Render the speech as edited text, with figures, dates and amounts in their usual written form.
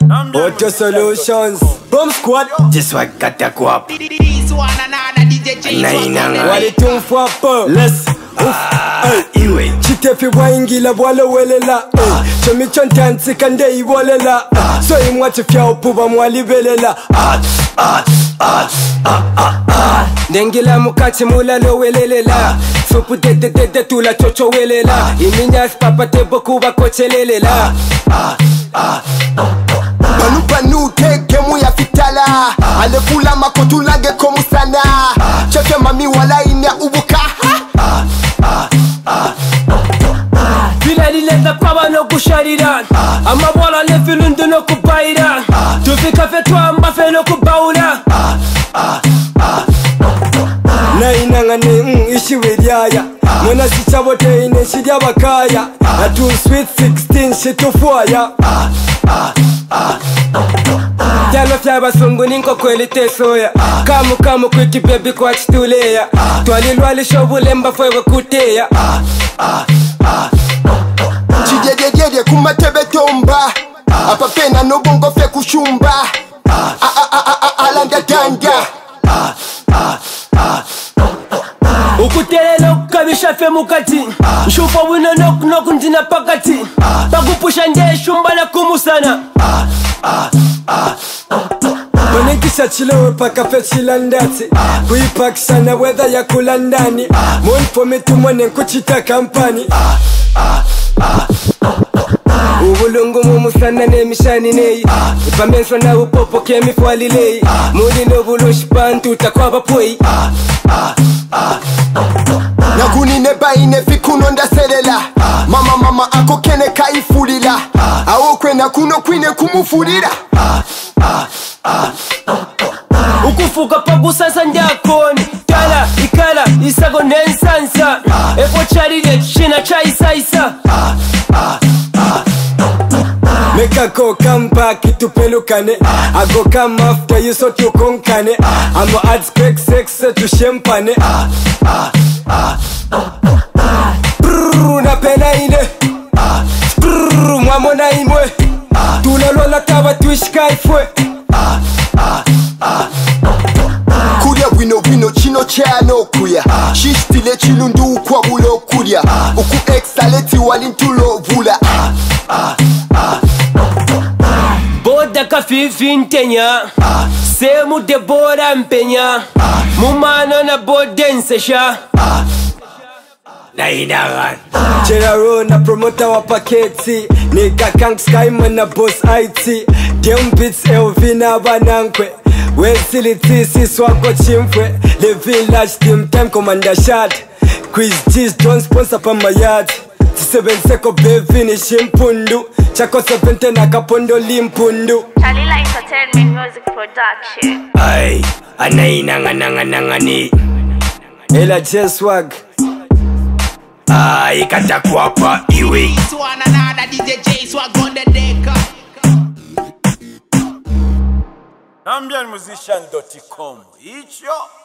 Auto Solutions, Bomb Squad, this one got a guap. Walitum for peur, laisse. Iwe chitefi waingila wala welela chomi chontansi kande iwolela so imwachi fya upuba mwali belela Dengila mukati mula lo welelela Supu dede tula chocho welela Iminyas papa tebo kuba kochelela Banu teke muya fitala Alefula makotulage komusana Choche mami wala inya ubuka Bila lilenda kwa no kusharira Amabola lefilundu no kubaira Tufika fetwa mbafe no kubaula Na inangane ishiwe diaya Mwana sichabote ine shidia bakaya Atu sweet 16 shitufuaya Jalo fyaba sungu ninko kweli tesoya Kamu kwiki baby kwa chituleya Twalilwali shobule mbafwe wakuteya Chidededede kumatebe tomba Apa pena no bongo fe kushumba Alanda ganga Ukutelelo kabisha fe mukati Nshufa wino nok ndina pakati Pakupusha nje shumba na kumusana Manikisha chilewe paka fe chilandati Kuipakisha na weather ya kulandani Monpo metu mwene kuchita kampani Ubulungu mumusana ne mishani nei Ipamenswa na upopo kemi fualilei Mudi no bulushi pantu utakwaba poi Naguni neba ine fikuno ndaselela Mama ako kene kaifulila Awokwe na kuno kwine kumufulila Ukufuka pagusasa njakoni Kala, ikala, isago nensansa Eko charire, shina chaisaisa Meka go come back itupelukane I go come after you so tukonkane Amo add spec sex to shempane Brrrr napenda ine Brrrr mwamona imwe Tulalola kaba tuishika ifwe Kuria wino chino chano kuya Shistile chilundu kwa bulo kuria Uku exaleti walintulo vula Boda kafifi ntenya Semu de bora mpenya Mumano na bodense sha Na inagan Geraro na promota wa paketi Nika Kang Skyman na boss IT Dem beats Elvina banankwe Wesiliti siswako chimfwe The village team time commander shot Quiz G's don't sponsor pa mayad Tisebenseko bevini shimpundu Chako 70 na kapondo limpundu Chalila Entertainment Music Production. Ay, anay nangani Ela J-Swag Ay, katakwapa iwe This one another DJ J-Swag on the deck. Ambianmusician.com. Each yo.